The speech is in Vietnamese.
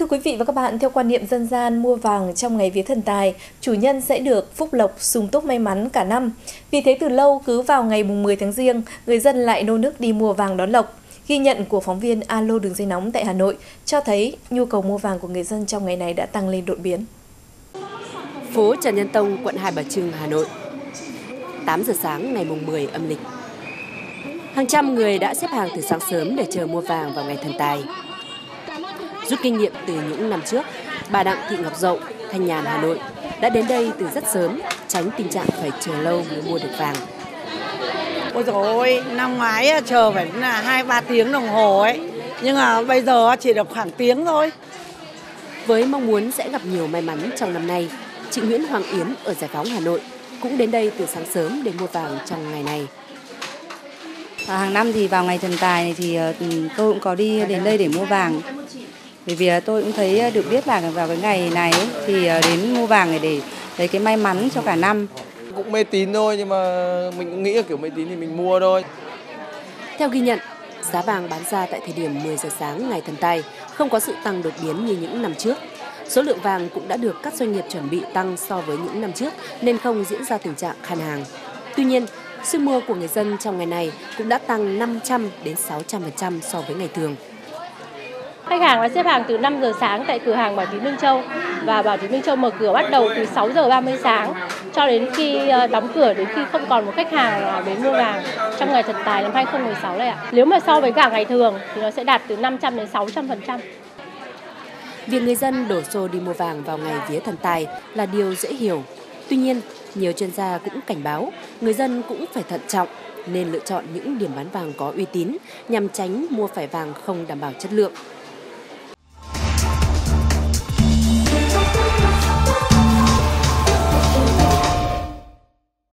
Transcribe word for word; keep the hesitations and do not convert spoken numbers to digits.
quý vị và các bạn, theo quan niệm dân gian mua vàng trong ngày vía thần tài, chủ nhân sẽ được phúc lộc, sung túc may mắn cả năm. Vì thế từ lâu cứ vào ngày mùng mười tháng Giêng, người dân lại nô nức đi mua vàng đón lộc. Ghi nhận của phóng viên Alo Đường Dây Nóng tại Hà Nội cho thấy nhu cầu mua vàng của người dân trong ngày này đã tăng lên đột biến. Phố Trần Nhân Tông, quận Hai Bà Trưng, Hà Nội. tám giờ sáng ngày mùng mười âm lịch. Hàng trăm người đã xếp hàng từ sáng sớm để chờ mua vàng vào ngày thần tài. Rút kinh nghiệm từ những năm trước, bà Đặng Thị Ngọc Dậu, Thanh Nhàn, Hà Nội đã đến đây từ rất sớm, tránh tình trạng phải chờ lâu mới mua được vàng. Ôi dồi ôi, năm ngoái chờ phải là hai ba tiếng đồng hồ ấy, nhưng mà bây giờ chỉ được khoảng tiếng thôi. Với mong muốn sẽ gặp nhiều may mắn trong năm nay, chị Nguyễn Hoàng Yến ở Giải Phóng, Hà Nội cũng đến đây từ sáng sớm để mua vàng trong ngày này. Hàng năm thì vào ngày thần tài thì tôi cũng có đi đến đây để mua vàng. Bởi vì tôi cũng thấy được biết là vào cái ngày này ấy, thì đến mua vàng để lấy cái may mắn cho cả năm. Cũng mê tín thôi, nhưng mà mình cũng nghĩ là kiểu mê tín thì mình mua thôi. Theo ghi nhận, giá vàng bán ra tại thời điểm mười giờ sáng ngày thần tài không có sự tăng đột biến như những năm trước. Số lượng vàng cũng đã được các doanh nghiệp chuẩn bị tăng so với những năm trước nên không diễn ra tình trạng khan hàng. Tuy nhiên, sức mua của người dân trong ngày này cũng đã tăng năm trăm đến sáu trăm phần trăm so với ngày thường. Khách hàng đã xếp hàng từ năm giờ sáng tại cửa hàng Bảo Tín Minh Châu, và Bảo Tín Minh Châu mở cửa bắt đầu từ sáu giờ ba mươi sáng cho đến khi đóng cửa, đến khi không còn một khách hàng nào đến mua vàng trong ngày thần tài năm hai không một sáu này ạ. Nếu mà so với cả ngày thường thì nó sẽ đạt từ năm trăm đến sáu trăm phần trăm. Việc người dân đổ xô đi mua vàng vào ngày vía thần tài là điều dễ hiểu. Tuy nhiên, nhiều chuyên gia cũng cảnh báo người dân cũng phải thận trọng nên lựa chọn những điểm bán vàng có uy tín nhằm tránh mua phải vàng không đảm bảo chất lượng.